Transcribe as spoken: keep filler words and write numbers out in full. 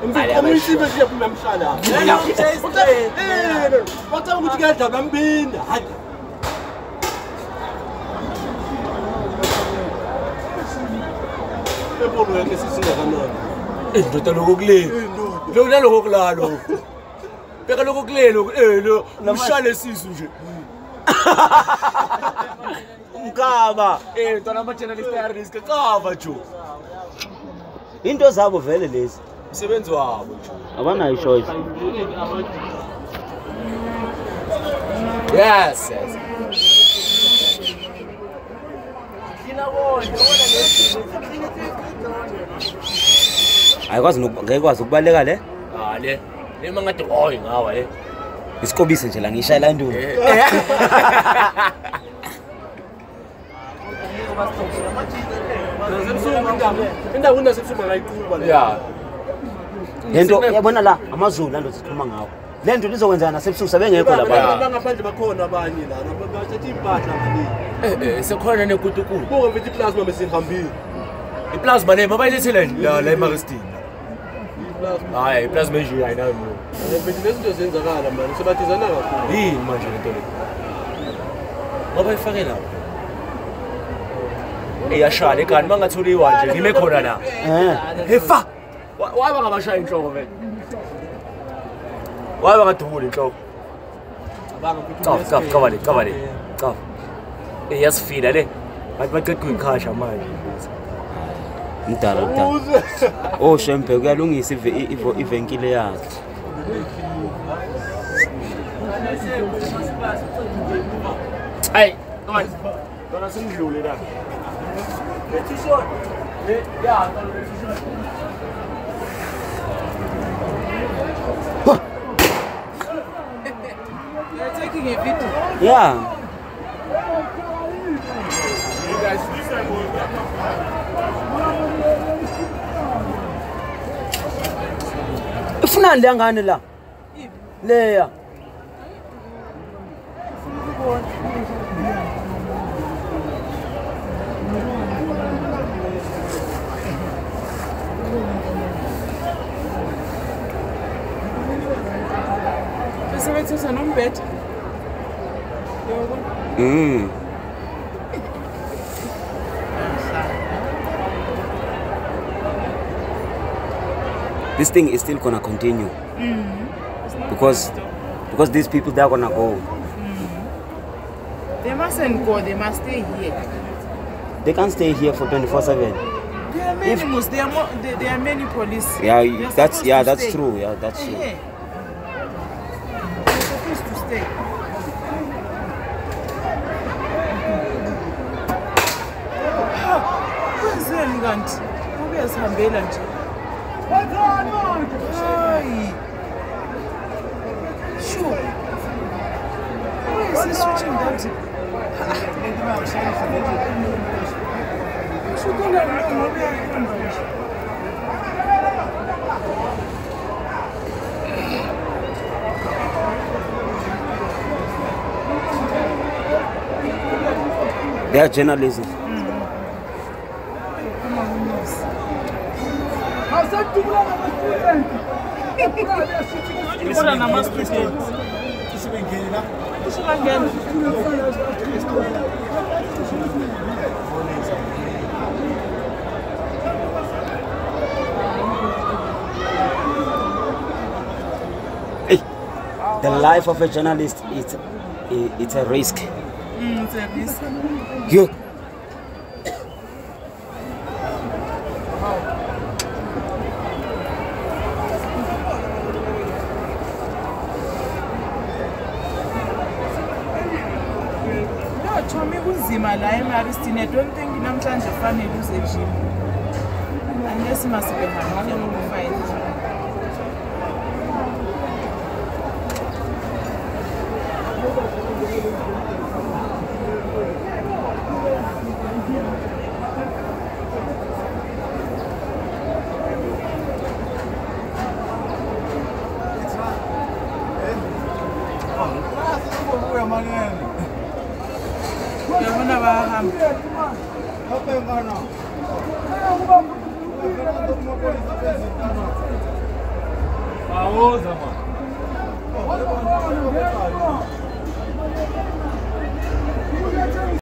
Umfisi bese yaphuma emshala. Eh, wathi ukuthi kuyadla bambinda. Hayi. Ebona yake sisingakanani. Eh, ndoda lokule. Lo naloko kulalo. Beka lokho kulelo eh lo umshale sisu nje. Umkaba eh tona ama journalist ya risk kava jo. Into zabo vele lezi. Umsebenzi wabo jo. Abanayo choice. Yes, yes. Ayikwazi ngekwazi ukubaleka le? Ah le. Ema ngathi hoyi ngawa le. Isikobise nje la ngishaya la nduni. Indawo unasebusuku ngayiquba le. Yeah. Lento yabona la amazulu lando sikhuluma ngawo. Le nto lizokwenzana nasebusuku sabengekho lapha. Bangaphandle bakhona abanye la bathatha impahla ngani. Eh eh sekhona nekutukulu. Buka mfethu iplasma besihambile. Iplasma le mabayilethele la la eMaristini. Hayi iplasma nje ayinayo. Mfethu lezinto zenzakala manje sebathizana kakhulu. Yini manje lento le? Ngoba ifake la. Eyashaya ekani mangatholiwa nje ngime khona la. Eh. Hefa. Waba ngabashaya inhloko vele. Waba ngadubula inhloko. Abanga mfethu. Cha, cha, cha vale, cha vale. Cha. Eyasifila le. Bathi baqedwe ikhasha manje. Mdala mdala. Oh shempe kuyalungisa ivenkile yakhe. Hey, guys. Dona singidlule la. T-shirt. Yeah, You're taking a video. Yeah. You guys Ufuna ndiyangani la? Leya. Besebenzisa nombethe. Yebo. Mm. This thing is still gonna continue. Mm. Because because these people they're gonna go. Mm. They mustn't go, they must stay here. They can't stay here for twenty-four seven. There are many Muslims, there are more, there, there are many police. Yeah, They're that's yeah, that's stay. true. Yeah, that's true. Yeah. They're supposed to stay. Wenzeni kanti? Ubuyazihambela nje. Hayi. Sure. Why is he switching that? Shukula ngoba uyahamba nje. They are journalism. Ibona nama-student. Usibangena. Hey, the life of a journalist is it's a risk. Mm, it's a risk. You. Chomi kunzima la eMaristini. I don't think namhlanje fanele uze gym. Unless masibe hambile ngokufayile. Yabona bahamba. Woza man.